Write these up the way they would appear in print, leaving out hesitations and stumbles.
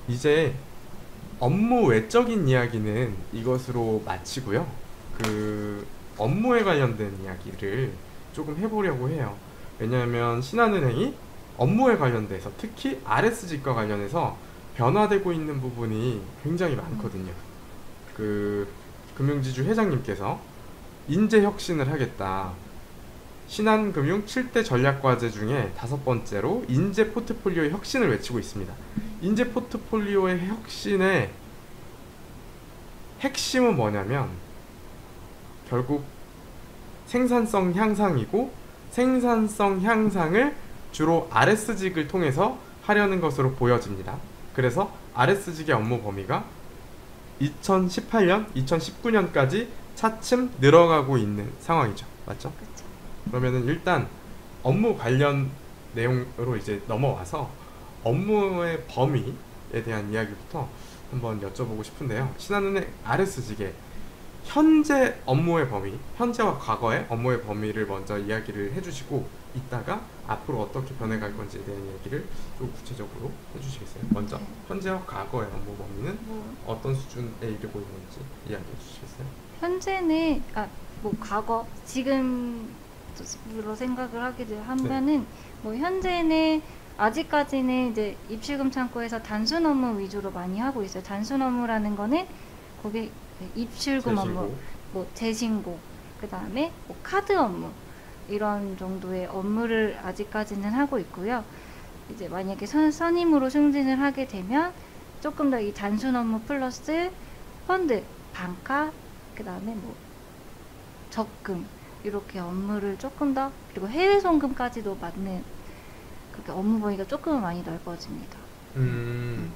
이제 업무 외적인 이야기는 이것으로 마치고요. 업무에 관련된 이야기를 조금 해보려고 해요. 왜냐하면 신한은행이 업무에 관련돼서 특히 RS직과 관련해서 변화되고 있는 부분이 굉장히 많거든요. 금융지주 회장님께서 인재 혁신을 하겠다. 신한금융 7대 전략과제 중에 5번째로 인재 포트폴리오의 혁신을 외치고 있습니다. 인재 포트폴리오의 혁신의 핵심은 뭐냐면 결국 생산성 향상이고, 생산성 향상을 주로 RS직을 통해서 하려는 것으로 보여집니다. 그래서 RS직의 업무 범위가 2018년, 2019년까지 차츰 늘어가고 있는 상황이죠. 맞죠? 그쵸. 그러면은 일단 업무 관련 내용으로 이제 넘어와서 업무의 범위에 대한 이야기부터 한번 여쭤보고 싶은데요. 신한은행 RS직의 현재 업무의 범위, 현재와 과거의 업무의 범위를 먼저 이야기를 해주시고, 이따가 앞으로 어떻게 변해갈 건지에 대한 이야기를 좀 구체적으로 해주시겠어요? 먼저 네. 현재와 과거의 업무 범위는 뭐 어떤 수준에 이르고 있는지 이야기해 주시겠어요? 현재는 뭐 과거, 지금으로 생각을 하게 네. 하면은 뭐 현재는 아직까지는 이제 입출금 창구에서 단순 업무 위주로 많이 하고 있어요. 단순 업무라는 거는 거기 입출금 업무, 재신고. 뭐 재신고, 그 다음에 뭐 카드 업무 이런 정도의 업무를 아직까지는 하고 있고요. 이제 만약에 선임으로 승진을 하게 되면 조금 더 이 단순 업무 플러스 펀드, 반카, 그 다음에 뭐 적금 이렇게 업무를 조금 더, 그리고 해외 송금까지도 맡는, 그렇게 업무 범위가 조금은 많이 넓어집니다. 음,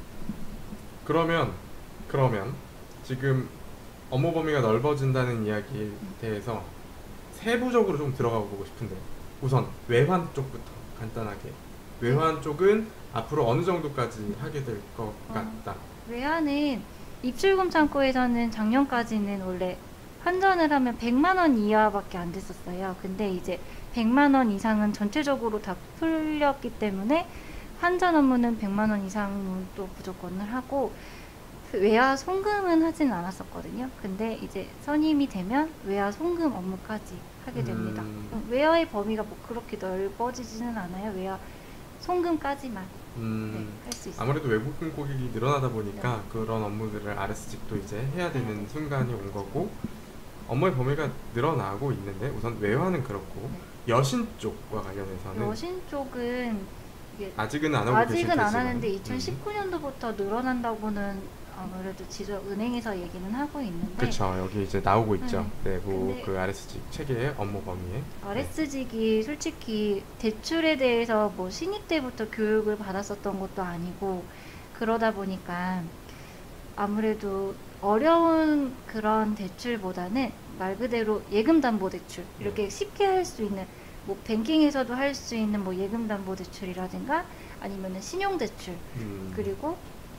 그러면 지금 업무 범위가 넓어진다는 이야기에 대해서 세부적으로 좀 들어가 보고 싶은데, 우선 외환 쪽부터 간단하게. 네. 외환 쪽은 앞으로 어느 정도까지 하게 될 것 어, 같다. 외화는 입출금 창구에서는 작년까지는 원래 환전을 하면 100만 원 이하밖에 안 됐었어요. 근데 이제 100만 원 이상은 전체적으로 다 풀렸기 때문에 환전 업무는 100만 원 이상은 또 무조건을 하고, 외화 송금은 하진 않았었거든요. 근데 이제 선임이 되면 외화 송금 업무까지 하게 됩니다. 외화의 범위가 뭐 그렇게 넓어지지는 않아요. 외화 송금까지만 할 수 있어요. 아무래도 외국인 고객이 늘어나다 보니까 네. 그런 업무들을 RS직도 이제 해야 되는 순간이 온 거고, 업무의 범위가 늘어나고 있는데, 우선 외화는 그렇고, 네. 여신 쪽과 관련해서는 여신 쪽은 이게 아직은 안 하고 계실 아직은 안 테지만, 하는데 2019년도부터 늘어난다고는 아무래도 은행에서 얘기는 하고 있는데, 그쵸, 여기 이제 나오고 있죠. 내부 근데 RS직 체계의 업무 범위에. 네. RS직이 솔직히 대출에 대해서 뭐 신입 때부터 교육을 받았었던 것도 아니고, 그러다 보니까 아무래도 어려운 그런 대출보다는 말 그대로 예금담보대출, 이렇게 쉽게 할 수 있는, 뭐 뱅킹에서도 할 수 있는 뭐 예금담보대출이라든가 아니면은 신용대출, 그리고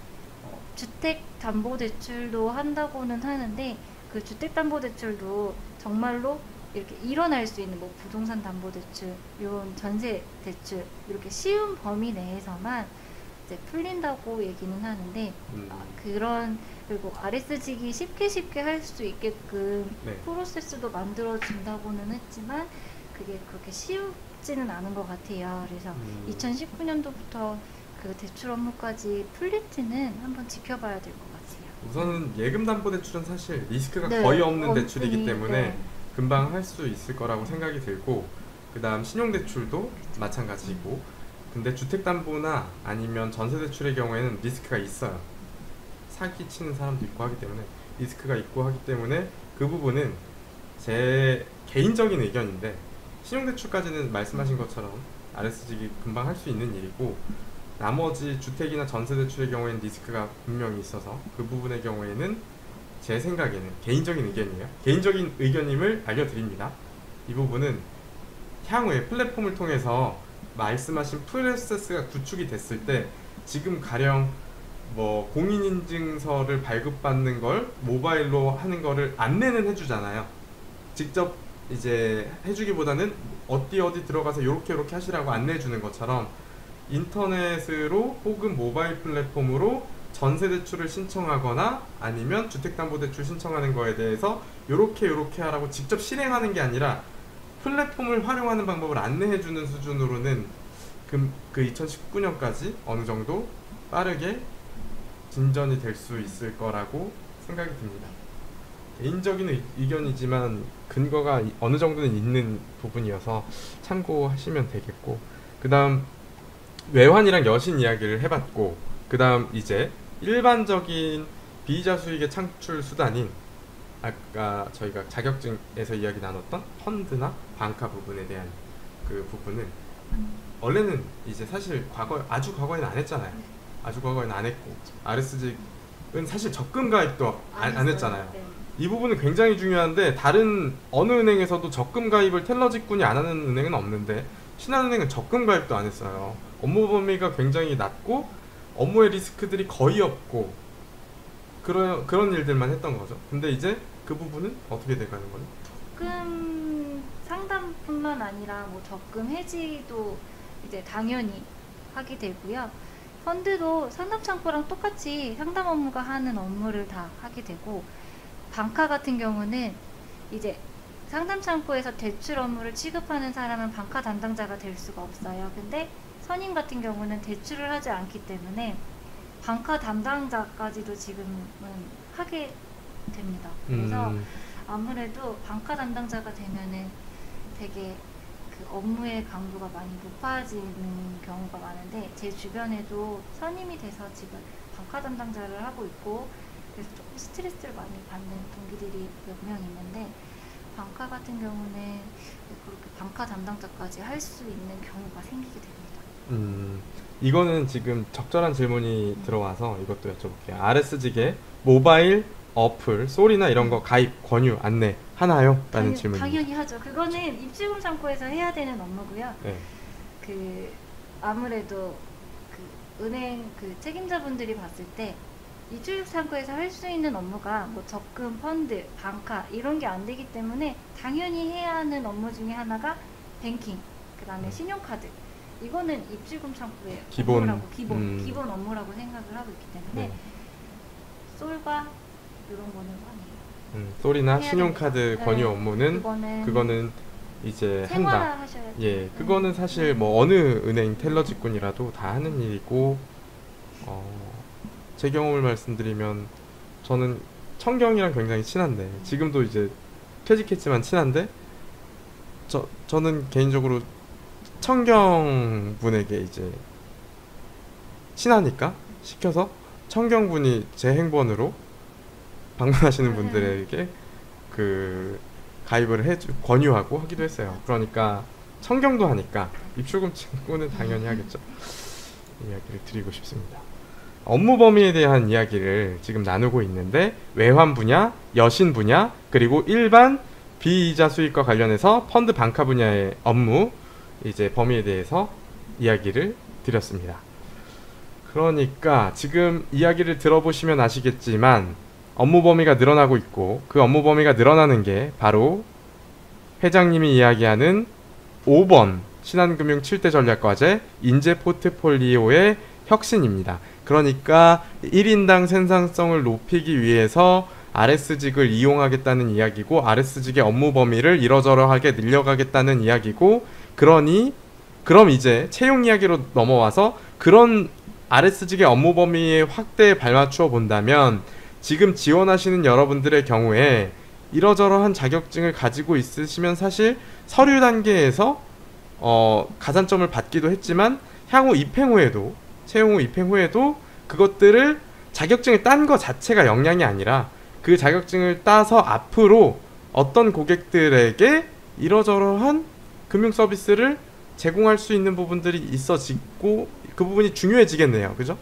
주택담보대출도 한다고는 하는데, 그 주택담보대출도 정말로 이렇게 일어날 수 있는 뭐 부동산 담보대출, 이런 전세 대출, 이렇게 쉬운 범위 내에서만 이제 풀린다고 얘기는 하는데, 그리고 RS직이 쉽게 할 수 있게끔 네. 프로세스도 만들어진다고는 했지만 그게 그렇게 쉽지는 않은 것 같아요. 그래서 2019년도부터 그 대출 업무까지 풀릴지는 한번 지켜봐야 될 것 같아요. 우선은 예금담보대출은 사실 리스크가 네, 거의 없는 대출이기 없으니, 때문에 네. 금방 할 수 있을 거라고 생각이 들고, 그 다음 신용대출도 마찬가지고, 근데 주택담보나 아니면 전세대출의 경우에는 리스크가 있어요. 사기치는 사람도 있고 하기 때문에, 리스크가 있고 하기 때문에 그 부분은 제 개인적인 의견인데, 신용대출까지는 말씀하신 것처럼 RS직이 금방 할 수 있는 일이고, 나머지 주택이나 전세대출의 경우에는 리스크가 분명히 있어서 그 부분의 경우에는 제 생각에는, 개인적인 의견이에요. 개인적인 의견임을 알려드립니다. 이 부분은 향후에 플랫폼을 통해서 말씀하신 프로세스가 구축이 됐을 때, 지금 가령 뭐 공인인증서를 발급받는 걸 모바일로 하는 거를 안내는 해주잖아요. 직접 이제 해주기보다는 어디 들어가서 요렇게 하시라고 안내해 주는 것처럼, 인터넷으로 혹은 모바일 플랫폼으로 전세 대출을 신청하거나 아니면 주택담보대출 신청하는 거에 대해서 요렇게 하라고 직접 실행하는 게 아니라 플랫폼을 활용하는 방법을 안내해주는 수준으로는 그 2019년까지 어느 정도 빠르게 진전이 될 수 있을 거라고 생각이 듭니다. 개인적인 의견이지만 근거가 어느 정도는 있는 부분이어서 참고하시면 되겠고, 그 다음 외환이랑 여신 이야기를 해봤고, 그 다음 이제 일반적인 비이자 수익의 창출 수단인 아까 저희가 자격증에서 이야기 나눴던 펀드나 방카 부분에 대한 그 부분은 원래는 이제 사실 아주 과거에는 안 했잖아요. 아주 과거에는 안 했고 RS직은 사실 적금 가입도 안 했잖아요. 네. 이 부분은 굉장히 중요한데 다른 어느 은행에서도 적금 가입을 텔러 직군이 안 하는 은행은 없는데 신한은행은 적금 가입도 안 했어요. 업무 범위가 굉장히 낮고 업무의 리스크들이 거의 없고 그런 일들만 했던 거죠. 근데 이제 그 부분은 어떻게 돼가는 거죠? 적금 상담뿐만 아니라 뭐 적금 해지도 이제 당연히 하게 되고요. 펀드도 상담 창구랑 똑같이 상담 업무가 하는 업무를 다 하게 되고, 방카 같은 경우는 이제 상담 창구에서 대출 업무를 취급하는 사람은 방카 담당자가 될 수가 없어요. 근데 선임 같은 경우는 대출을 하지 않기 때문에 방카 담당자까지도 지금은 하게 됩니다. 그래서 아무래도 방카 담당자가 되면은 되게 그 업무의 강도가 많이 높아지는 경우가 많은데, 제 주변에도 선임이 돼서 지금 방카 담당자를 하고 있고, 그래서 조금 스트레스를 많이 받는 동기들이 몇 명 있는데, 방카 같은 경우는 그렇게 방카 담당자까지 할 수 있는 경우가 생기게 됩니다. 이거는 지금 적절한 질문이 들어와서 이것도 여쭤볼게요. RS직의 모바일 어플, 쏠이나 이런 거 가입, 권유, 안내 하나요? 라는 질문입니다. 당연히 하죠. 그거는 입출금 창구에서 해야 되는 업무고요. 네. 그 아무래도 그 은행 그 책임자분들이 봤을 때 입출금 창구에서 할 수 있는 업무가 뭐 적금, 펀드, 방카 이런 게 안 되기 때문에 당연히 해야 하는 업무 중에 하나가 뱅킹, 그 다음에 신용카드. 이거는 입출금 창구의 업무라고 기본 업무라고 생각을 하고 있기 때문에 솔과 이런 거는 많이 쏠이나 신용카드 됩니다. 권유 업무는 그거는 이제 한다. 생활화하셔야 돼요. 예, 그거는 사실 뭐 어느 은행 텔러 직군이라도 다 하는 일이고, 제 경험을 말씀드리면 저는 청경이랑 굉장히 친한데, 지금도 이제 퇴직했지만 친한데, 저는 개인적으로 청경 분에게 이제 친하니까 시켜서 청경 분이 제 행번으로 방문하시는 분들에게 그 가입을 권유하고 하기도 했어요. 그러니까 청경도 하니까 입출금 친구는 당연히 하겠죠. 이야기를 드리고 싶습니다. 업무 범위에 대한 이야기를 지금 나누고 있는데, 외환 분야, 여신 분야, 그리고 일반 비이자 수익과 관련해서 펀드 방카 분야의 업무 이제 범위에 대해서 이야기를 드렸습니다. 그러니까 지금 이야기를 들어보시면 아시겠지만 업무 범위가 늘어나고 있고, 그 업무 범위가 늘어나는 게 바로 회장님이 이야기하는 5번 신한금융 7대 전략과제 인재 포트폴리오의 혁신입니다. 그러니까 1인당 생산성을 높이기 위해서 RS직을 이용하겠다는 이야기고, RS직의 업무 범위를 이러저러하게 늘려가겠다는 이야기고, 그럼 이제 채용 이야기로 넘어와서 그런 RS직의 업무 범위의 확대에 발맞추어 본다면, 지금 지원하시는 여러분들의 경우에 이러저러한 자격증을 가지고 있으시면 사실 서류 단계에서 가산점을 받기도 했지만 향후 입행 후에도, 채용 후 입행 후에도 그것들을 자격증을 딴 거 자체가 역량이 아니라 그 자격증을 따서 앞으로 어떤 고객들에게 이러저러한 금융 서비스를 제공할 수 있는 부분들이 있어지고, 그 부분이 중요해지겠네요. 그죠?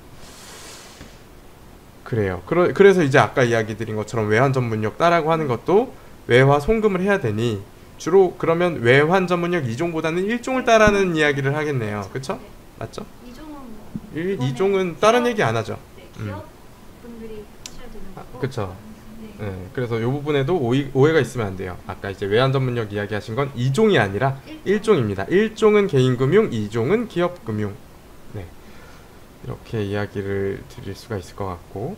그래요. 그래서 이제 아까 이야기 드린 것처럼 외환 전문역 따라고 하는 것도 외화 송금을 해야 되니, 주로 그러면 외환 전문역 2종보다는 1종을 따라는 이야기를 하겠네요. 그쵸? 맞죠? 2종은 다른 얘기 안 하죠. 기업분들이 하셔야 되는 거고. 그쵸. 네. 네, 그래서 이 부분에도 오해가 있으면 안 돼요. 아까 이제 외환 전문역 이야기하신 건 2종이 아니라 1종입니다. 1종은 개인금융, 2종은 기업금융. 네. 이렇게 이야기를 드릴 수가 있을 것 같고,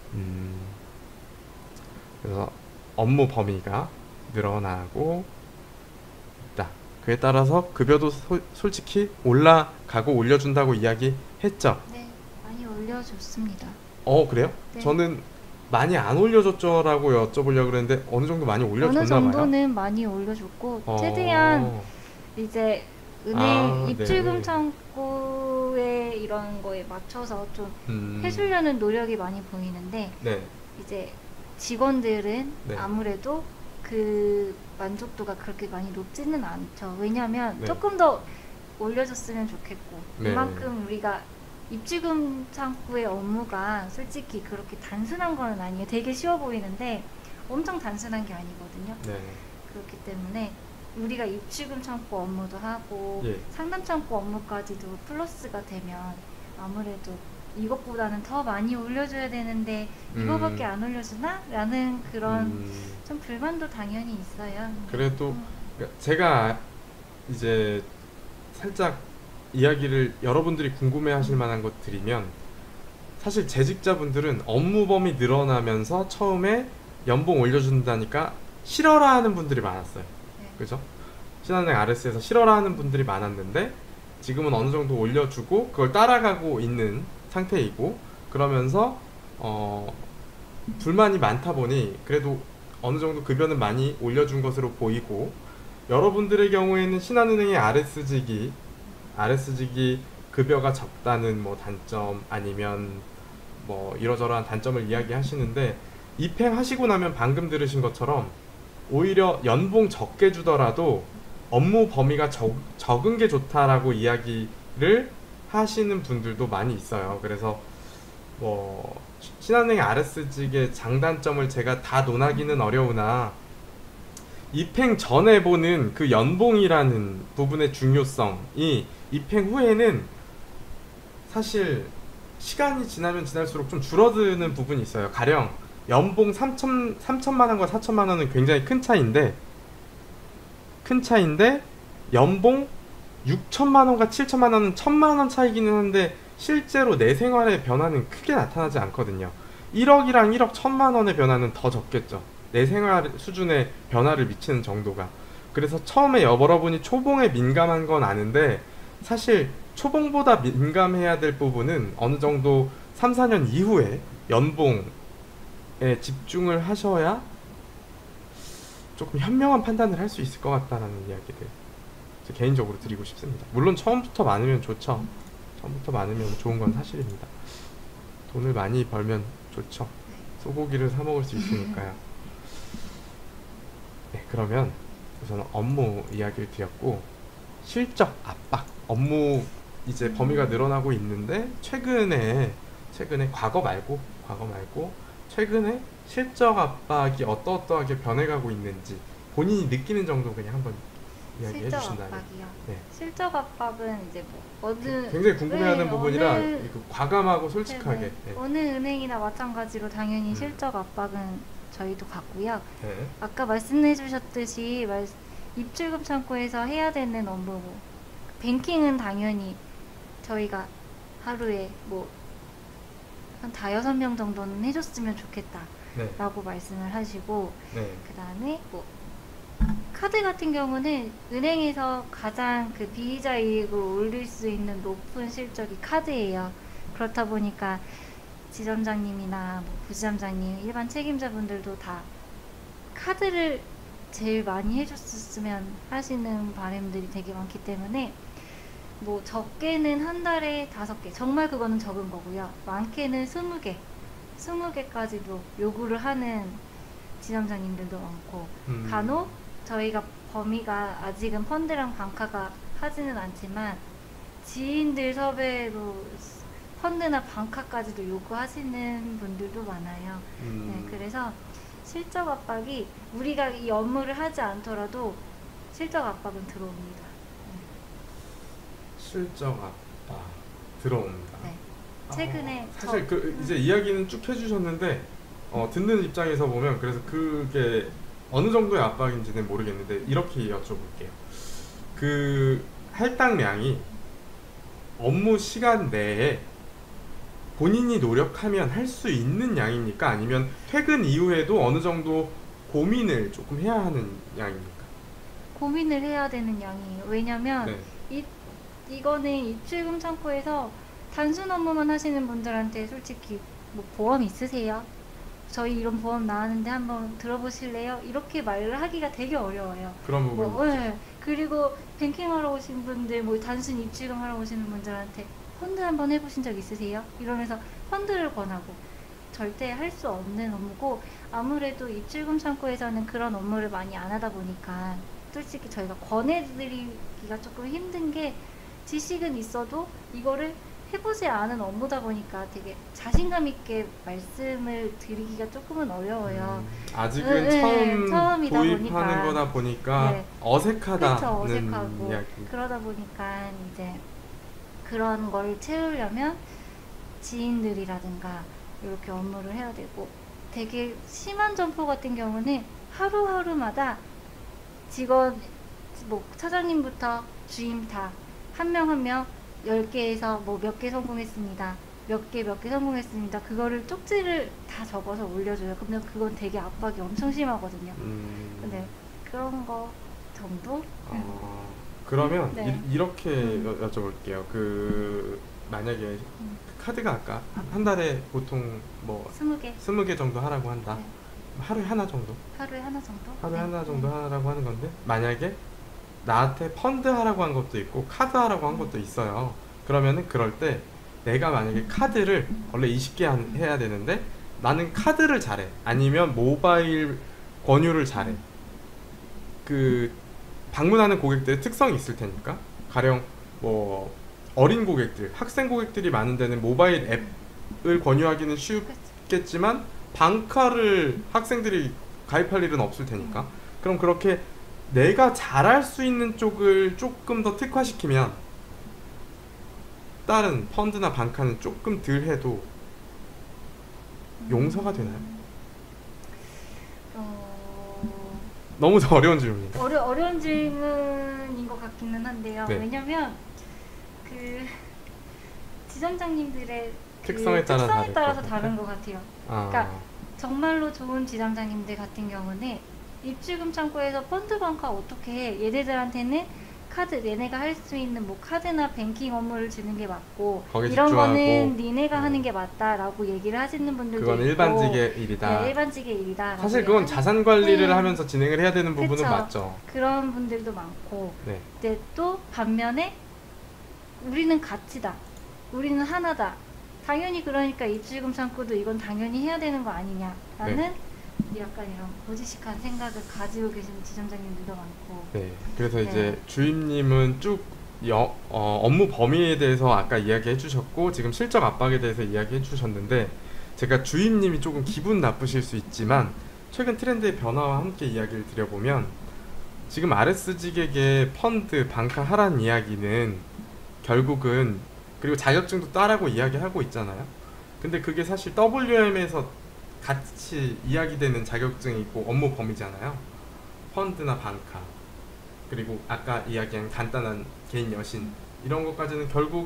그래서 업무 범위가 늘어나고 있다. 그에 따라서 급여도 솔직히 올라가고 올려준다고 이야기했죠. 네, 많이 올려줬습니다. 그래요? 네. 저는 많이 안 올려줬죠라고 여쭤보려고 그랬는데 어느 정도 많이 어느 올려줬나 봐요. 정도는 많이 올려줬고 최대한 이제 은행 입출금 네. 창구에 이런 거에 맞춰서 좀 해주려는 노력이 많이 보이는데 네. 이제 직원들은 네. 아무래도 그 만족도가 그렇게 많이 높지는 않죠. 왜냐하면 네. 조금 더 올려줬으면 좋겠고 네. 이만큼 우리가 입출금 창구의 업무가 솔직히 그렇게 단순한 건 아니에요. 되게 쉬워 보이는데 엄청 단순한 게 아니거든요. 네. 그렇기 때문에 우리가 입출금 창구 업무도 하고 예. 상담 창구 업무까지도 플러스가 되면 아무래도 이것보다는 더 많이 올려줘야 되는데 이거밖에 안 올려주나? 라는 그런 좀 불만도 당연히 있어요. 그래도 제가 이제 살짝 이야기를 여러분들이 궁금해하실 만한 것 드리면, 사실 재직자분들은 업무 범위 늘어나면서 처음에 연봉 올려준다니까 싫어라 하는 분들이 많았어요. 네. 그죠? 신한은행 RS에서 싫어라 하는 분들이 많았는데 지금은 어느 정도 올려주고 그걸 따라가고 있는 상태이고, 그러면서 불만이 많다 보니 그래도 어느 정도 급여는 많이 올려준 것으로 보이고, 여러분들의 경우에는 신한은행의 RS직이 급여가 적다는 뭐 단점, 아니면 뭐 이러저러한 단점을 이야기하시는데, 입행하시고 나면 방금 들으신 것처럼 오히려 연봉 적게 주더라도 업무 범위가 적은 게 좋다라고 이야기를 하시는 분들도 많이 있어요. 그래서 뭐 신한은행 RS직의 장단점을 제가 다 논하기는 어려우나, 입행 전에 보는 그 연봉이라는 부분의 중요성이 입행 후에는 사실 시간이 지나면 지날수록 좀 줄어드는 부분이 있어요. 가령 연봉 3천만 원과 4천만 원은 굉장히 큰 차이인데 연봉 6천만 원과 7천만 원은 1천만 원 차이기는 한데 실제로 내 생활의 변화는 크게 나타나지 않거든요. 1억이랑 1억 1천만 원의 변화는 더 적겠죠. 내 생활 수준에 변화를 미치는 정도가. 그래서 처음에 여러분이 초봉에 민감한 건 아는데, 사실 초봉보다 민감해야 될 부분은 어느 정도 3, 4년 이후에 연봉에 집중을 하셔야 조금 현명한 판단을 할 수 있을 것 같다는 이야기를 개인적으로 드리고 싶습니다. 물론 처음부터 많으면 좋죠. 처음부터 많으면 좋은 건 사실입니다. 돈을 많이 벌면 좋죠. 소고기를 사 먹을 수 있으니까요. 네, 그러면 우선 업무 이야기를 드렸고, 실적 압박, 업무 이제 범위가 늘어나고 있는데 최근에 과거 말고 최근에 실적 압박이 어떠하게 변해가고 있는지 본인이 느끼는 정도 그냥 한번 이야기해 실적 주신다면. 압박이요. 네. 실적 압박은 이제 뭐 굉장히 궁금해하는 부분이라 어느 과감하고 솔직하게. 네네. 네. 어느 은행이나 마찬가지로 당연히 실적 압박은 저희도 받고요. 네. 아까 말씀해 주셨듯이 입출금 창구에서 해야 되는 업무, 뱅킹은 당연히 저희가 하루에 뭐 한 5-6명 정도는 해줬으면 좋겠다 네. 라고 말씀을 하시고, 네. 그 다음에 뭐 카드 같은 경우는 은행에서 가장 그 비이자 이익을 올릴 수 있는 높은 실적이 카드예요. 그렇다 보니까 지점장님이나 뭐 부지점장님, 일반 책임자분들도 다 카드를 제일 많이 해줬으면 하시는 바람들이 되게 많기 때문에, 뭐 적게는 한 달에 5개, 정말 그거는 적은 거고요. 많게는 20개까지도 요구를 하는 지점장님들도 많고, 간혹 저희가 범위가 아직은 펀드랑 방카가 하지는 않지만 지인들 섭외로 펀드나 방카까지도 요구하시는 분들도 많아요. 네, 그래서 실적 압박이 우리가 이 업무를 하지 않더라도 실적 압박은 들어옵니다. 실적 압박 들어옵니다. 네. 최근에 사실 이제 이야기는 쭉 해주셨는데 듣는 입장에서 보면 그래서 그게 어느 정도의 압박인지는 모르겠는데 이렇게 여쭤볼게요. 그 할당량이 업무 시간 내에 본인이 노력하면 할 수 있는 양입니까? 아니면 퇴근 이후에도 어느 정도 고민을 조금 해야 하는 양입니까? 고민을 해야 되는 양이에요. 왜냐면 네. 이거는 입출금 창구에서 단순 업무만 하시는 분들한테 솔직히 뭐 보험 있으세요? 저희 이런 보험 나왔는데 한번 들어보실래요? 이렇게 말을 하기가 되게 어려워요. 그런 부분. 뭐, 네. 그리고 뱅킹하러 오신 분들, 뭐 단순 입출금 하러 오시는 분들한테 펀드 한번 해보신 적 있으세요? 이러면서 펀드를 권하고 절대 할 수 없는 업무고, 아무래도 입출금 창구에서는 그런 업무를 많이 안 하다 보니까 솔직히 저희가 권해드리기가 조금 힘든 게, 지식은 있어도 이거를 해보지 않은 업무다 보니까 되게 자신감 있게 말씀을 드리기가 조금은 어려워요. 아직은 네, 처음이다 도입하는 보니까. 거다 보니까 네. 어색하다는 그쵸, 어색하고. 이야기. 그러다 보니까 이제 그런 걸 채우려면 지인들이라든가 이렇게 업무를 해야 되고, 되게 심한 점포 같은 경우는 하루하루마다 직원, 뭐 차장님부터 주임 다 한 명 한 명 10개에서 뭐 몇 개 성공했습니다, 몇 개 성공했습니다, 그거를 쪽지를 다 적어서 올려줘요. 그러면 그건 되게 압박이 엄청 심하거든요. 근데 그런 거 정도? 그러면 네. 이렇게 여쭤볼게요. 만약에 카드가 아까 한 달에 보통 뭐 20개 20개 정도 하라고 한다. 네. 하루에 하나 정도? 하루에 하나 정도? 하루에 네. 하나 정도 하라고 하는 건데, 만약에 나한테 펀드 하라고 한 것도 있고 카드 하라고 한 것도 있어요. 그러면은 그럴 때 내가 만약에 카드를 원래 20개 해야 되는데 나는 카드를 잘해, 아니면 모바일 권유를 잘해. 그 방문하는 고객들의 특성이 있을 테니까, 가령 뭐 어린 고객들, 학생 고객들이 많은 데는 모바일 앱을 권유하기는 쉽겠지만 방카를 학생들이 가입할 일은 없을 테니까, 그럼 그렇게 내가 잘할 수 있는 쪽을 조금 더 특화시키면 다른 펀드나 방카는 조금 덜 해도 용서가 되나요? 너무 어려운 질문이에요. 어려운 질문인 것 같기는 한데요. 네. 왜냐면 그 지점장님들의 특성에 따라 따라서 다를 다른 것 같아요. 그러니까 정말로 좋은 지점장님들 같은 경우는 입출금 창구에서 펀드 방카 어떻게 해? 얘네들한테는 카드, 얘네가 할 수 있는 뭐 카드나 뱅킹 업무를 주는 게 맞고, 이런 집중하고, 거는 니네가 하는 게 맞다라고 얘기를 하시는 분들도 그건 있고, 일반직의 일이다. 네, 일반직의 일이다. 사실 그건 자산 관리를 네. 하면서 진행을 해야 되는 부분은 그쵸. 맞죠. 그런 분들도 많고, 네. 근데 또 반면에 우리는 가치다, 우리는 하나다, 당연히 그러니까 입출금 창구도 이건 당연히 해야 되는 거 아니냐라는 네. 약간 이런 고지식한 생각을 가지고 계시는 지점장님들도 많고. 네. 그래서 네. 이제 주임님은 쭉 업무 범위에 대해서 아까 이야기해 주셨고, 지금 실적 압박에 대해서 이야기해 주셨는데, 제가 주임님이 조금 기분 나쁘실 수 있지만 최근 트렌드의 변화와 함께 이야기를 드려보면, 지금 RS직에게 펀드, 방카 하라는 이야기는 결국은, 그리고 자격증도 따라고 이야기하고 있잖아요. 근데 그게 사실 WM에서 같이 이야기되는 자격증이고 업무 범위잖아요. 펀드나 방카, 그리고 아까 이야기한 간단한 개인 여신, 이런 것까지는 결국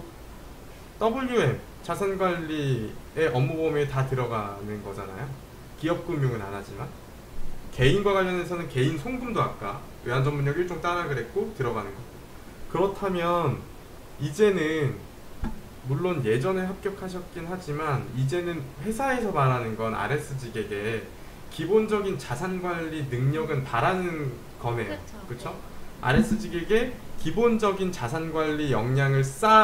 WM, 자산관리의 업무 범위에 다 들어가는 거잖아요. 기업금융은 안 하지만 개인과 관련해서는 개인 송금도 아까 외환전문역 1종 따라 그랬고 들어가는 거. 그렇다면 이제는, 물론 예전에 합격하셨긴 하지만 이제는 회사에서 말하는 건 RS직에게 기본적인 자산관리 능력은 바라는 거네요. 그렇죠? RS직에게 기본적인 자산관리 역량을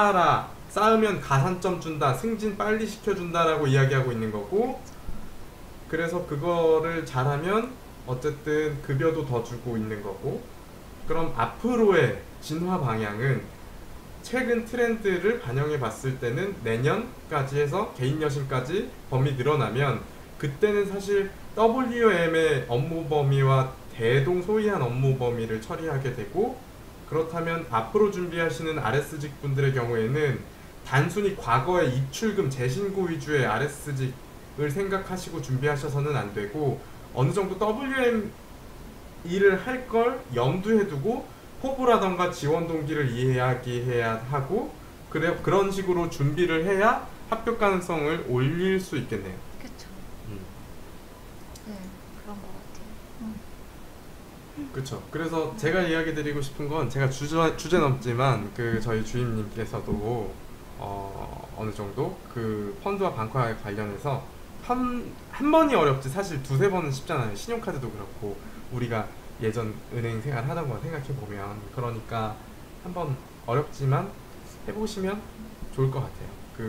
쌓으면 가산점 준다, 승진 빨리 시켜준다라고 이야기하고 있는 거고, 그래서 그거를 잘하면 어쨌든 급여도 더 주고 있는 거고, 그럼 앞으로의 진화 방향은 최근 트렌드를 반영해 봤을 때는 내년까지 해서 개인 여신까지 범위 늘어나면, 그때는 사실 WM의 업무 범위와 대동소이한 업무 범위를 처리하게 되고, 그렇다면 앞으로 준비하시는 RS직 분들의 경우에는 단순히 과거의 입출금 재신고 위주의 RS직을 생각하시고 준비하셔서는 안 되고, 어느 정도 WM 일을 할 걸 염두에 두고 포부라던가 지원 동기를 이야기해야 하고, 그런 식으로 준비를 해야 합격 가능성을 올릴 수 있겠네요. 그쵸. 음. 네, 그런 것 같아요. 그렇죠. 그래서 제가 이야기 드리고 싶은 건 제가 주제 넘지만 그 저희 주임님께서도 어느 정도 그 펀드와 방과에 관련해서 한 번이 어렵지 사실 두세 번은 쉽잖아요. 신용카드도 그렇고 우리가 예전 은행 생활 하던 거 생각해 보면 그러니까 한 번 어렵지만 해보시면 좋을 것 같아요.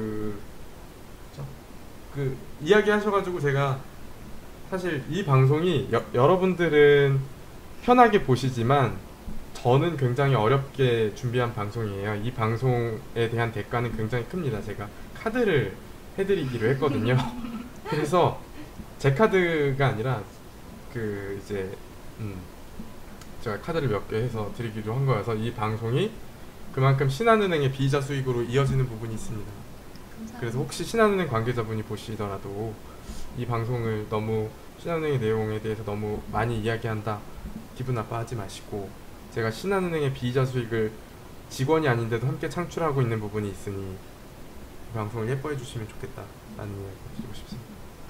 그 이야기 하셔가지고 제가 사실 이 방송이 여러분들은 편하게 보시지만 저는 굉장히 어렵게 준비한 방송이에요. 이 방송에 대한 대가는 굉장히 큽니다. 제가 카드를 해드리기로 했거든요. 그래서 제 카드가 아니라 그 이제 제가 카드를 몇 개 해서 드리기로 한 거여서 이 방송이 그만큼 신한은행의 비이자 수익으로 이어지는 부분이 있습니다. 감사합니다. 그래서 혹시 신한은행 관계자분이 보시더라도 이 방송을 너무 신한은행의 내용에 대해서 너무 많이 이야기한다 기분 나빠하지 마시고 제가 신한은행의 비이자 수익을 직원이 아닌데도 함께 창출하고 있는 부분이 있으니 이 방송을 예뻐해 주시면 좋겠다라는 이야기 드리고 싶습니다.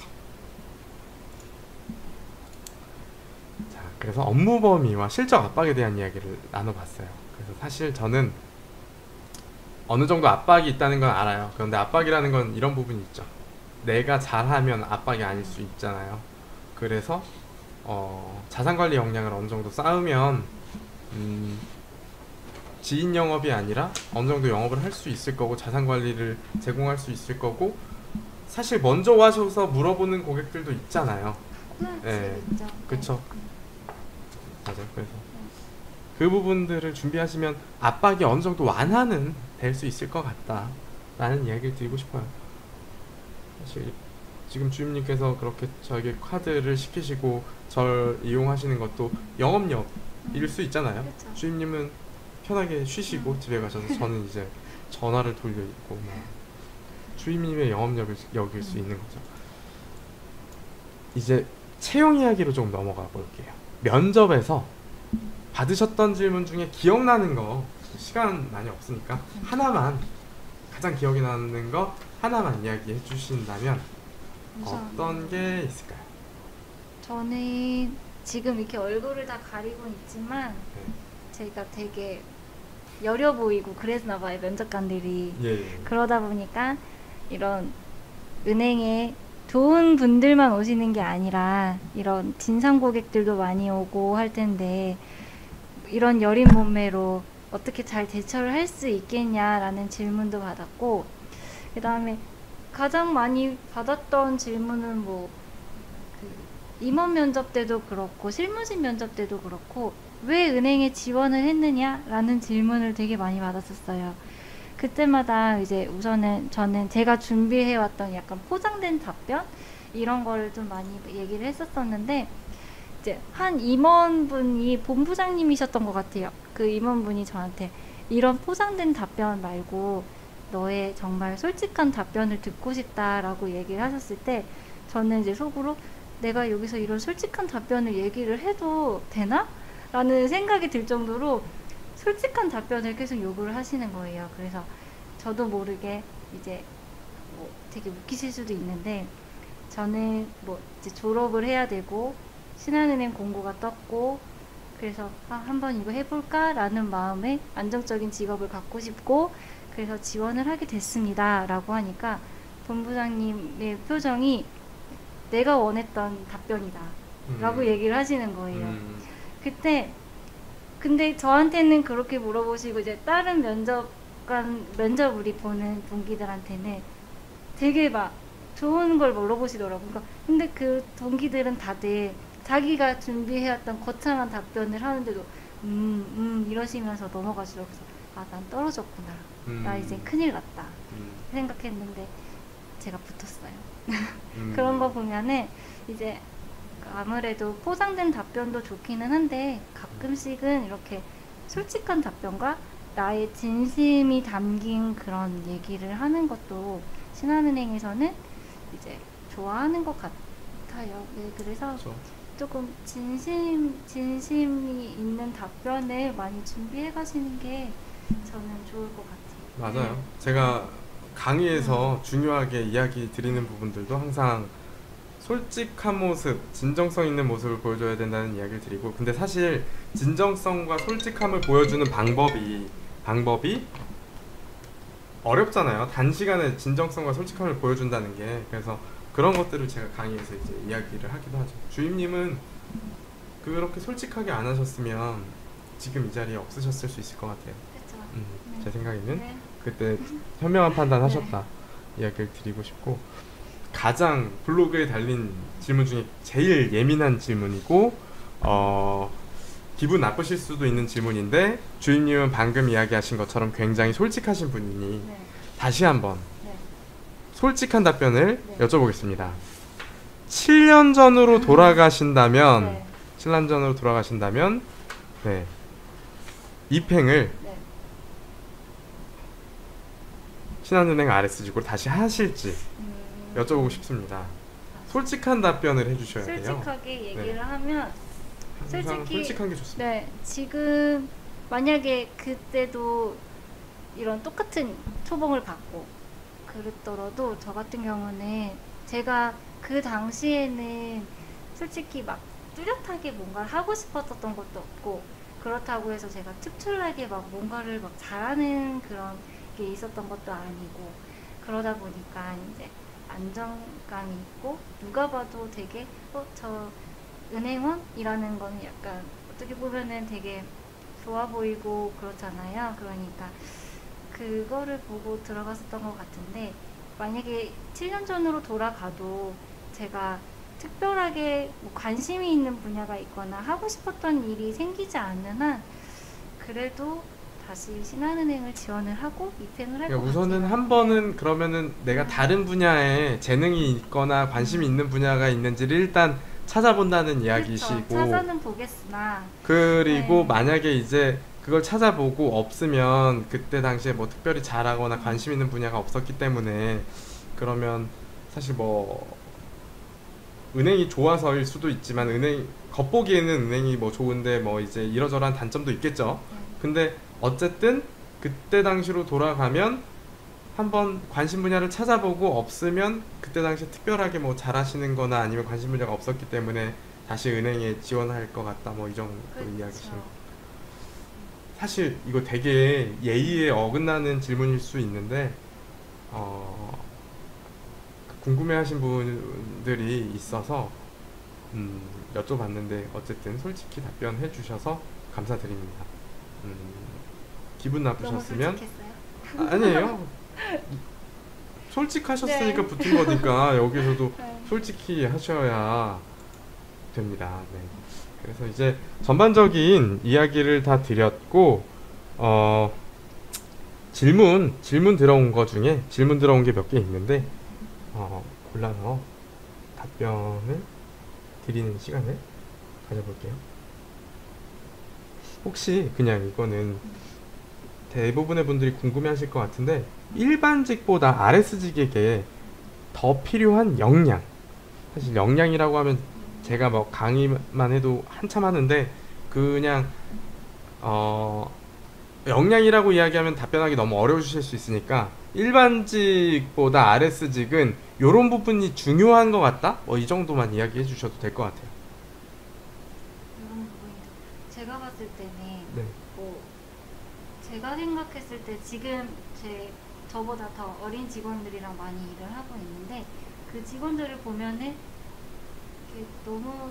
자, 그래서 업무 범위와 실적 압박에 대한 이야기를 나눠봤어요. 그래서 사실 저는 어느 정도 압박이 있다는 건 알아요. 그런데 압박이라는 건 이런 부분이 있죠. 내가 잘하면 압박이 아닐 수 있잖아요. 그래서 자산관리 역량을 어느 정도 쌓으면 지인 영업이 아니라 어느 정도 영업을 할 수 있을 거고 자산관리를 제공할 수 있을 거고 사실 먼저 와셔서 물어보는 고객들도 있잖아요. 네, 있죠. 그쵸. 맞아요. 그래서 그 부분들을 준비하시면 압박이 어느 정도 완화는 될 수 있을 것 같다라는 이야기를 드리고 싶어요. 사실 지금 주임님께서 그렇게 저에게 카드를 시키시고 절 이용하시는 것도 영업력일 수 있잖아요. 그쵸. 주임님은 편하게 쉬시고 집에 가셔서 저는 이제 전화를 돌려 있고 막 주임님의 영업력을 여길 수 있는 거죠. 이제 채용 이야기로 좀 넘어가 볼게요. 면접에서 받으셨던 질문 중에 기억나는 거 시간 많이 없으니까 하나만 가장 기억에 남는 거 하나만 이야기해 주신다면 어떤 게 있을까요? 저는 지금 이렇게 얼굴을 다 가리고 있지만 네. 제가 되게 여려 보이고 그랬나 봐요, 면접관들이. 예. 그러다 보니까 이런 은행에 좋은 분들만 오시는 게 아니라 이런 진상 고객들도 많이 오고 할 텐데 이런 여린 몸매로 어떻게 잘 대처를 할 수 있겠냐라는 질문도 받았고, 그 다음에 가장 많이 받았던 질문은 뭐 그 임원 면접 때도 그렇고 실무진 면접 때도 그렇고 왜 은행에 지원을 했느냐라는 질문을 되게 많이 받았었어요. 그때마다 이제 우선은 저는 제가 준비해왔던 약간 포장된 답변 이런 거를 좀 많이 얘기를 했었었는데 이제 한 임원분이 본부장님이셨던 것 같아요. 그 임원분이 저한테 이런 포장된 답변 말고 너의 정말 솔직한 답변을 듣고 싶다라고 얘기를 하셨을 때 저는 이제 속으로 내가 여기서 이런 솔직한 답변을 얘기를 해도 되나? 라는 생각이 들 정도로 솔직한 답변을 계속 요구를 하시는 거예요. 그래서 저도 모르게 이제 뭐 되게 웃기실 수도 있는데 저는 뭐 이제 졸업을 해야 되고 신한은행 공고가 떴고 그래서 한번 이거 해볼까? 라는 마음에 안정적인 직업을 갖고 싶고 그래서 지원을 하게 됐습니다. 라고 하니까 본부장님의 표정이 내가 원했던 답변이다. 라고 얘기를 하시는 거예요. 그때 근데 저한테는 그렇게 물어보시고 이제 다른 면접 우리 보는 동기들한테는 되게 막 좋은 걸 물어보시더라고요. 그러니까 근데 그 동기들은 다들 자기가 준비해왔던 거창한 답변을 하는데도 이러시면서 넘어가시더라고요. 아, 난 떨어졌구나. 나 이제 큰일 났다. 생각했는데 제가 붙었어요. 그런 거 보면은 이제 아무래도 포장된 답변도 좋기는 한데 가끔씩은 이렇게 솔직한 답변과 나의 진심이 담긴 그런 얘기를 하는 것도 신한은행에서는 이제 좋아하는 것 같아요. 네, 그래서 그렇죠. 조금 진심이 있는 답변을 많이 준비해 가시는 게 저는 좋을 것 같아요. 맞아요. 제가 강의에서 중요하게 이야기 드리는 부분들도 항상 솔직한 모습, 진정성 있는 모습을 보여줘야 된다는 이야기를 드리고, 근데 사실 진정성과 솔직함을 보여주는 방법이 어렵잖아요. 단시간에 진정성과 솔직함을 보여준다는 게. 그래서 그런 것들을 제가 강의에서 이제 이야기를 하기도 하죠. 주임님은 그렇게 솔직하게 안 하셨으면 지금 이 자리에 없으셨을 수 있을 것 같아요. 그렇죠. 제 생각에는 네. 그때 현명한 판단 하셨다 이야기를 드리고 싶고, 가장 블로그에 달린 질문 중에 제일 예민한 질문이고 기분 나쁘실 수도 있는 질문인데, 주임님은 방금 이야기하신 것처럼 굉장히 솔직하신 분이니 네. 다시 한번 네. 솔직한 답변을 네. 여쭤보겠습니다. 7년 전으로 돌아가신다면 네. 7년 전으로 돌아가신다면 네. 입행을 네. 신한은행 RS직으로 다시 하실지 여쭤보고 싶습니다. 솔직한 답변을 해주셔야 돼요. 솔직하게 얘기를 네. 하면 항상 솔직히 솔직한 게 좋습니다. 네, 지금 만약에 그때도 이런 똑같은 초봉을 받고 그랬더라도 저 같은 경우는 제가 그 당시에는 솔직히 막 뚜렷하게 뭔가를 하고 싶었던 것도 없고, 그렇다고 해서 제가 특출나게 막 뭔가를 막 잘하는 그런 게 있었던 것도 아니고, 그러다 보니까 이제 안정감이 있고 누가 봐도 되게 저 은행원이라는 건 약간 어떻게 보면은 되게 좋아 보이고 그렇잖아요. 그러니까 그거를 보고 들어갔었던 것 같은데, 만약에 7년 전으로 돌아가도 제가 특별하게 뭐 관심이 있는 분야가 있거나 하고 싶었던 일이 생기지 않는 한 그래도 다시 신한은행을 지원을 하고 입행을 할 것 그러니까 같아요. 우선은 한 번은 그러면은 내가 다른 분야에 재능이 있거나 관심이 있는 분야가 있는지를 일단 찾아본다는 이야기시고, 그렇죠. 찾아는 보겠으나 그리고 네. 만약에 이제 그걸 찾아보고 없으면 그때 당시에 뭐 특별히 잘하거나 관심 있는 분야가 없었기 때문에, 그러면 사실 뭐 은행이 좋아서일 수도 있지만, 겉보기에는 은행이 뭐 좋은데 뭐 이제 이러저러한 단점도 있겠죠. 근데 어쨌든 그때 당시로 돌아가면 한번 관심 분야를 찾아보고 없으면 그때 당시에 특별하게 뭐 잘하시는 거나 아니면 관심 분야가 없었기 때문에 다시 은행에 지원할 것 같다, 뭐 이 정도 이야기신. 사실 이거 되게 예의에 어긋나는 질문일 수 있는데 궁금해하신 분들이 있어서 여쭤봤는데, 어쨌든 솔직히 답변해 주셔서 감사드립니다. 기분 너무 나쁘셨으면 솔직했어요? 아니에요. 솔직하셨으니까 네. 붙은 거니까 여기서도 네. 솔직히 하셔야 됩니다. 네. 그래서 이제 전반적인 이야기를 다 드렸고, 질문 들어온 거 중에 질문 들어온 게 몇 개 있는데 골라서 답변을 드리는 시간을 가져볼게요. 혹시 그냥 이거는 대부분의 분들이 궁금해하실 것 같은데, 일반직보다 RS직에게 더 필요한 역량, 사실 역량이라고 하면 제가 뭐 강의만 해도 한참 하는데, 그냥 역량이라고 이야기하면 답변하기 너무 어려우실 수 있으니까 일반직보다 RS직은 요런 부분이 중요한 것 같다? 뭐 이 정도만 이야기해 주셔도 될 것 같아요. 이런 부분이죠. 제가 봤을 때는 네. 뭐 제가 생각했을 때 지금 저보다 더 어린 직원들이랑 많이 일을 하고 있는데, 그 직원들을 보면은 이렇게 너무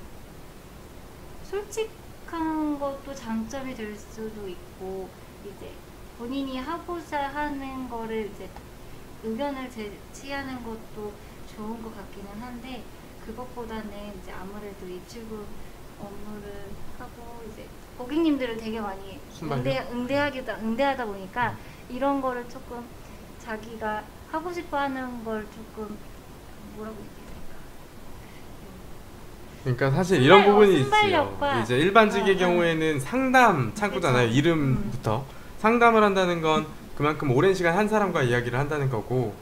솔직한 것도 장점이 될 수도 있고, 이제 본인이 하고자 하는 거를 이제 의견을 제시하는 것도 좋은 것 같기는 한데, 그것보다는 이제 아무래도 입출금 업무를 하고 이제 고객님들을 되게 많이 응대하다 보니까 이런 거를 조금 자기가 하고 싶어 하는 걸 조금 뭐라고 얘기해야 될까? 그러니까 사실 이런 부분이 있어요. 순발력과 이제 일반직의 경우에는 상담 창구잖아요. 그쵸. 이름부터 상담을 한다는 건 그만큼 오랜 시간 한 사람과 이야기를 한다는 거고,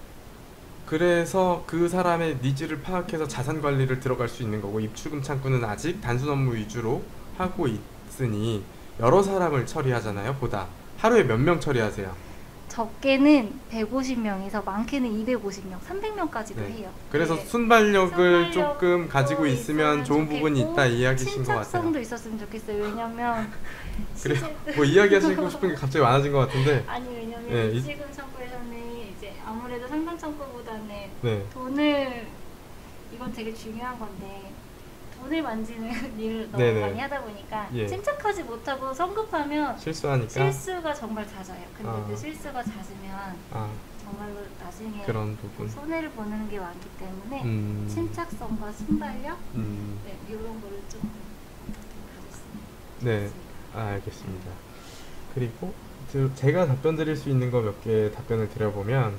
그래서 그 사람의 니즈를 파악해서 자산 관리를 들어갈 수 있는 거고, 입출금 창구는 아직 단순 업무 위주로 하고 있으니 여러 사람을 처리하잖아요. 보다 하루에 몇 명 처리하세요? 적게는 150명에서 많게는 250명, 300명까지도 네. 해요. 그래서 네. 순발력을 순발력도 조금 가지고 있으면 좋은 부분이 좋겠고, 있다 이야기신 것 같아요. 침착성도 있었으면 좋겠어요. 왜냐면 그래 실제- 뭐 이야기하시고 싶은 게 갑자기 많아진 것 같은데. 아니 왜냐면 네, 입지금 창고에서는 이제 아무래도 상담 창고보다는 네. 돈을 이건 되게 중요한 건데 돈을 만지는 일을 너무 네네. 많이 하다 보니까 예. 침착하지 못하고 성급하면 실수하니까. 실수가 정말 잦아요. 근데 아. 그 실수가 잦으면 아, 정말로 나중에 그런 부분. 손해를 보는 게 많기 때문에 음. 침착성과 순발력 음. 네, 이런 거를 좀 가졌으면 네. 좋겠습니다. 알겠습니다. 그리고 제가 답변 드릴 수 있는 거 몇 개 답변을 드려보면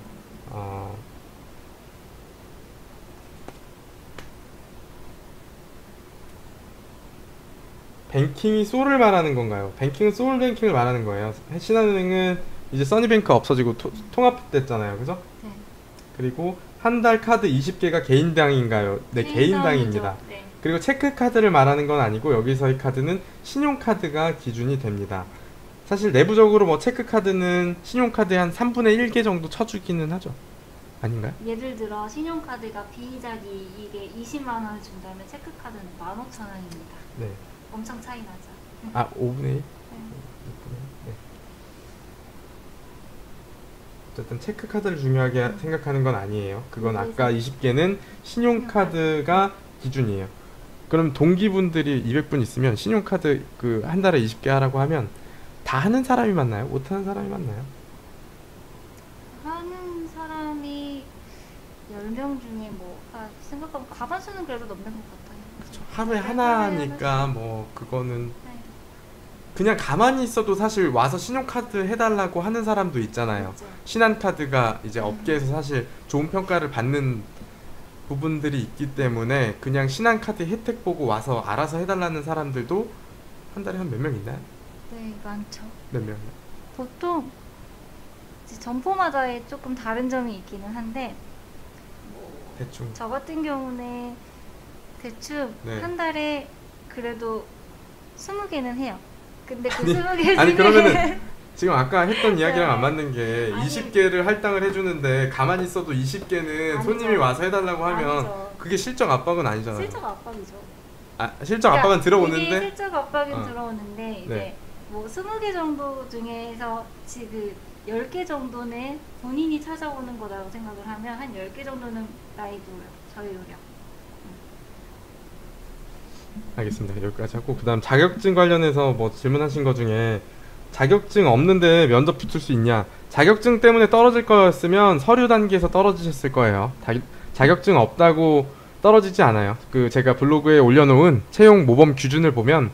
뱅킹이 소를 말하는 건가요? 뱅킹은 소울 뱅킹을 말하는 거예요. 신한은행은 이제 써니뱅크 없어지고 통합됐잖아요. 그죠? 네. 그리고 한 달 카드 20개가 개인당인가요? 네, 개인당입니다. 네. 그리고 체크카드를 말하는 건 아니고 여기서의 카드는 신용카드가 기준이 됩니다. 사실 내부적으로 뭐 체크카드는 신용카드의 한 3분의 1개 정도 쳐주기는 하죠. 아닌가요? 예를 들어 신용카드가 비이자기 이게 20만 원을 준다면 체크카드는 15,000원입니다. 네. 엄청 차이 나죠. 아, 5분의 1? 네. 네. 어쨌든 체크카드를 중요하게 생각하는 건 아니에요. 그건 아까 20개는 신용카드가 기준이에요. 그럼 동기분들이 200분 있으면 신용카드 그 한 달에 20개 하라고 하면 다 하는 사람이 맞나요? 못 하는 사람이 맞나요? 하는 사람이 10명 중에 뭐 생각하면 과반수는 그래도 넘는 것 같아요. 그쵸. 하루에 네, 하나니까 뭐 그거는 네. 그냥 가만히 있어도 사실 와서 신용카드 해달라고 하는 사람도 있잖아요. 그렇죠. 신한카드가 이제 업계에서 사실 좋은 평가를 받는 부분들이 있기 때문에 그냥 신한카드 혜택 보고 와서 알아서 해달라는 사람들도 한 달에 한 몇 명 있나요? 네, 많죠. 몇 명? 보통 이제 점포마다의 조금 다른 점이 있기는 한데 대충. 저 같은 경우는 대충 네. 한 달에 그래도 20개는 해요. 근데 그 20개 아니 중에 그러면은 지금 아까 했던 이야기랑 네. 안 맞는 게 아니. 20개를 할당을 해주는데 가만히 있어도 20개는 아니죠. 손님이 와서 해달라고 하면 아니죠. 그게 실적 압박은 아니잖아요. 실적 압박이죠. 아, 실적 압박은 그러니까 들어오는데 이게 실적 압박은 어. 들어오는데 이제 네. 뭐 20개 정도 중에서 지금 10개 정도는 본인이 찾아오는 거라고 생각을 하면 한 10개 정도는 나의 노력, 저의 노력. 알겠습니다. 여기까지 하고 그다음 자격증 관련해서 뭐 질문하신 거 중에 자격증 없는데 면접 붙을 수 있냐? 자격증 때문에 떨어질 거였으면 서류 단계에서 떨어지셨을 거예요. 자격증 없다고 떨어지지 않아요. 그 제가 블로그에 올려놓은 채용 모범 기준을 보면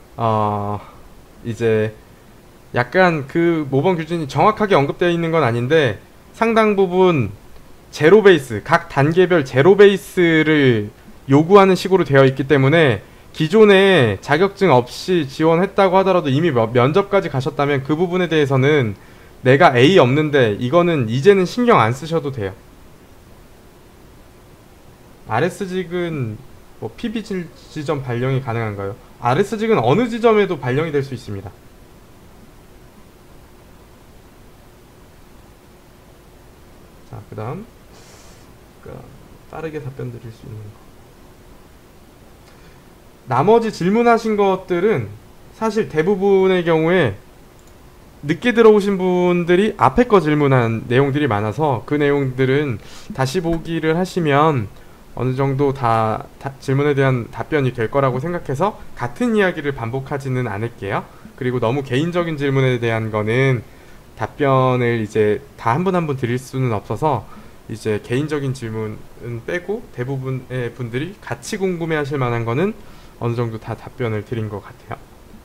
이제 약간 그 모범 기준이 정확하게 언급되어 있는 건 아닌데 상당 부분 제로 베이스, 각 단계별 제로 베이스를 요구하는 식으로 되어 있기 때문에 기존에 자격증 없이 지원했다고 하더라도 이미 면접까지 가셨다면 그 부분에 대해서는 내가 A 없는데 이거는 이제는 신경 안 쓰셔도 돼요. RS직은 뭐 PB 지점 발령이 가능한가요? RS직은 어느 지점에도 발령이 될 수 있습니다. 자, 그 다음 빠르게 답변 드릴 수 있는 거. 나머지 질문하신 것들은 사실 대부분의 경우에 늦게 들어오신 분들이 앞에 거 질문한 내용들이 많아서 그 내용들은 다시 보기를 하시면 어느 정도 다 질문에 대한 답변이 될 거라고 생각해서 같은 이야기를 반복하지는 않을게요. 그리고 너무 개인적인 질문에 대한 거는 답변을 이제 다 한 분 한 분 드릴 수는 없어서 이제 개인적인 질문은 빼고 대부분의 분들이 같이 궁금해 하실 만한 거는 어느 정도 다 답변을 드린 것 같아요.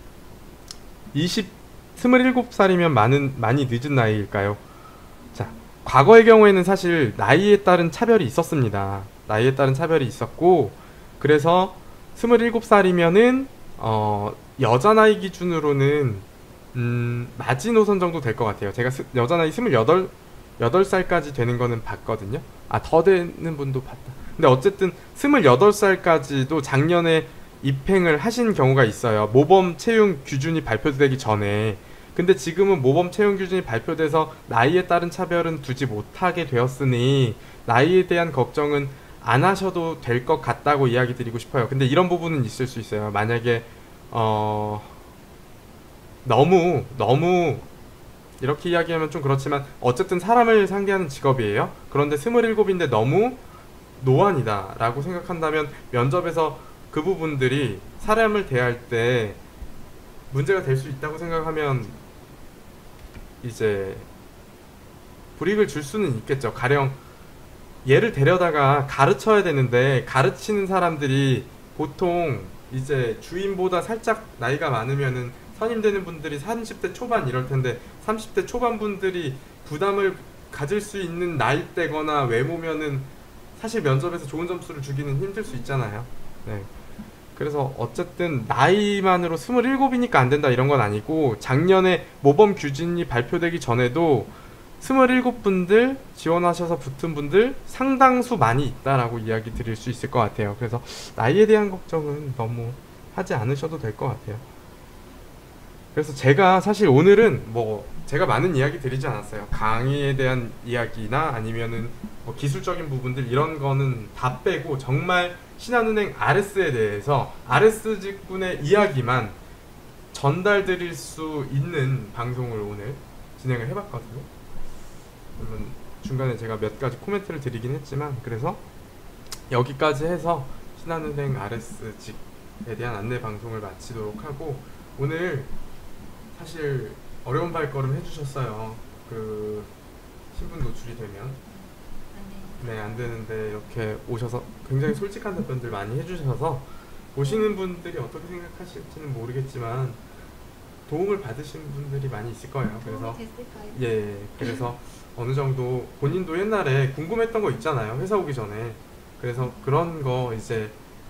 27살이면 많이 늦은 나이일까요? 자, 과거의 경우에는 사실 나이에 따른 차별이 있었습니다. 나이에 따른 차별이 있었고, 그래서 27살이면은 여자 나이 기준으로는 마지노선 정도 될 것 같아요. 제가 여자 나이 28살까지 되는 거는 봤거든요. 아, 더 되는 분도 봤다. 근데 어쨌든 28살까지도 작년에 입행을 하신 경우가 있어요. 모범 채용 기준이 발표되기 전에. 근데 지금은 모범 채용 기준이 발표돼서 나이에 따른 차별은 두지 못하게 되었으니 나이에 대한 걱정은 안 하셔도 될 것 같다고 이야기 드리고 싶어요. 근데 이런 부분은 있을 수 있어요. 만약에 너무 이렇게 이야기하면 좀 그렇지만 어쨌든 사람을 상대하는 직업이에요. 그런데 27인데 너무 노안이다 라고 생각한다면 면접에서 그 부분들이 사람을 대할 때 문제가 될 수 있다고 생각하면 이제 불이익을 줄 수는 있겠죠. 가령 얘를 데려다가 가르쳐야 되는데 가르치는 사람들이 보통 이제 주인보다 살짝 나이가 많으면은 선임되는 분들이 30대 초반 이럴 텐데 30대 초반 분들이 부담을 가질 수 있는 나이대거나 외모면은 사실 면접에서 좋은 점수를 주기는 힘들 수 있잖아요. 네. 그래서 어쨌든 나이만으로 27이니까 안 된다 이런 건 아니고 작년에 모범 규진이 발표되기 전에도 27분들 지원하셔서 붙은 분들 상당수 많이 있다라고 이야기 드릴 수 있을 것 같아요. 그래서 나이에 대한 걱정은 너무 하지 않으셔도 될 것 같아요. 그래서 제가 사실 오늘은 뭐 제가 많은 이야기 드리지 않았어요. 강의에 대한 이야기나 아니면은 뭐 기술적인 부분들 이런 거는 다 빼고 정말 신한은행 RS에 대해서 RS 직군의 이야기만 전달 드릴 수 있는 방송을 오늘 진행을 해봤거든요. 물론 중간에 제가 몇 가지 코멘트를 드리긴 했지만 그래서 여기까지 해서 신한은행 RS 직에 대한 안내 방송을 마치도록 하고 오늘 사실 어려운 발걸음 해주셨어요. 그 신분 노출이 되면 네, 안 되는데 이렇게 오셔서 굉장히 솔직한 답변들 많이 해주셔서 보시는 분들이 어떻게 생각하실지는 모르겠지만 도움을 받으신 분들이 많이 있을 거예요. 그래서 됐을까요? 예, 그래서 어느 정도 본인도 옛날에 궁금했던 거 있잖아요. 회사 오기 전에. 그래서 그런 거 이제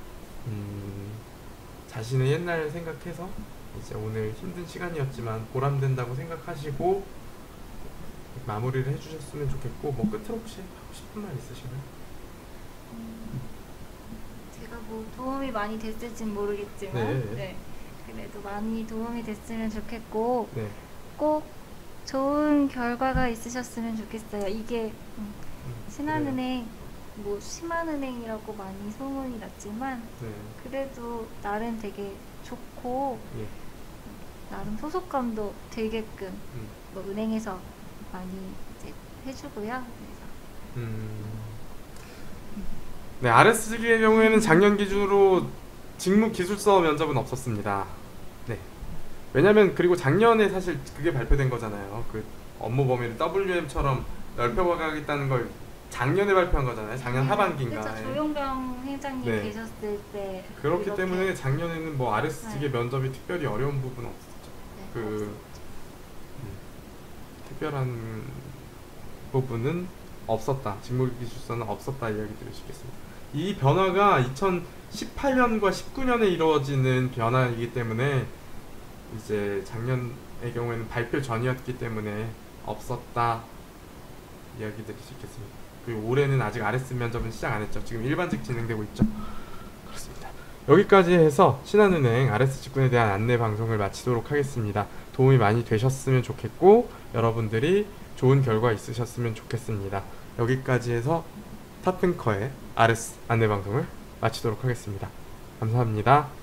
자신의 옛날 생각해서 이제 오늘 힘든 시간이었지만 보람된다고 생각하시고 마무리를 해주셨으면 좋겠고 뭐 끝으로 혹시 하고 싶은 말 있으신가요? 제가 뭐 도움이 많이 됐을진 모르겠지만 네. 그래도 많이 도움이 됐으면 좋겠고 네. 꼭 좋은 결과가 있으셨으면 좋겠어요. 이게 신한은행 뭐 심한은행이라고 많이 소문이 났지만 네. 그래도 나름 되게 좋고 예. 나름 소속감도 들게끔 뭐 은행에서 많이 이제 해주고요. 그래서 네, RS직의 경우에는 작년 기준으로 직무 기술서 면접은 없었습니다. 네. 왜냐면 그리고 작년에 사실 그게 발표된 거잖아요. 그 업무 범위를 WM처럼 넓혀가겠다는 걸 작년에 발표한 거잖아요. 작년 하반기인가. 그렇죠. 조용병 회장님 네. 계셨을 때 그렇기 이렇게 때문에 작년에는 뭐 RS직의 네. 면접이 특별히 어려운 부분은 없었죠. 네, 그 특별한 부분은 없었다. 직무기술서는 없었다 이야기 드릴 수 있겠습니다. 이 변화가 2018년과 19년에 이루어지는 변화이기 때문에 이제 작년의 경우에는 발표 전이었기 때문에 없었다 이야기 드릴 수 있겠습니다. 그리고 올해는 아직 RS 면접은 시작 안 했죠. 지금 일반직 진행되고 있죠. 그렇습니다. 여기까지 해서 신한은행 RS 직군에 대한 안내 방송을 마치도록 하겠습니다. 도움이 많이 되셨으면 좋겠고 여러분들이 좋은 결과 있으셨으면 좋겠습니다. 여기까지 해서 탑핑커의 RS 안내 방송을 마치도록 하겠습니다. 감사합니다.